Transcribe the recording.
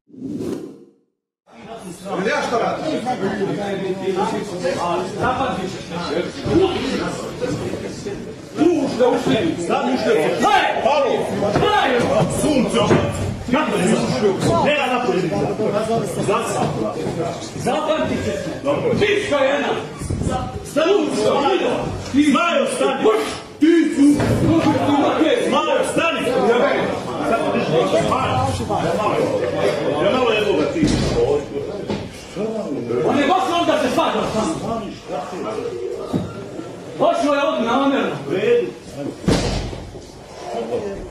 Ja što radim? Zapamtit ćeš ušte, ušte! Stani ušte! Haj! Palo! Haj! Sunce! Kako ne ušte? Nema napolje! Zasapla! Zapamtit ćeš me! Piška jedna! Stani ušte! Smajo, stani! Ti su! Smajo, stani! Ja malo je Boga ti! On je baš onda se svađao sam. Počeo je ovdje na omjeru.